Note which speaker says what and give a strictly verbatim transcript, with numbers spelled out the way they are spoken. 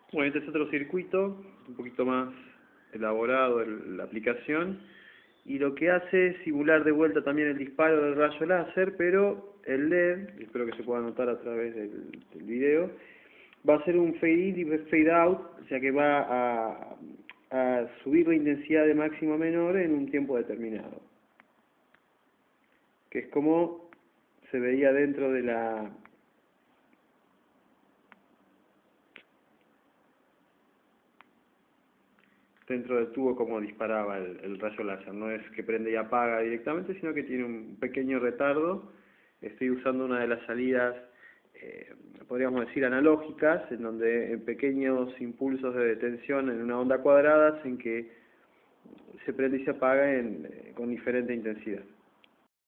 Speaker 1: Bueno, este es otro circuito, un poquito más elaborado el- la aplicación, y lo que hace es simular de vuelta también el disparo del rayo láser, pero el L E D, espero que se pueda notar a través del, del video, va a ser un fade in y fade out, o sea que va a, a subir la intensidad de máximo a menor en un tiempo determinado, que es como se veía dentro de la dentro del tubo como disparaba el, el rayo láser. No es que prende y apaga directamente, sino que tiene un pequeño retardo. Estoy usando una de las salidas, eh, podríamos decir, analógicas, en donde en pequeños impulsos de detención en una onda cuadrada hacen que se prende y se apaga en, eh, con diferente intensidad.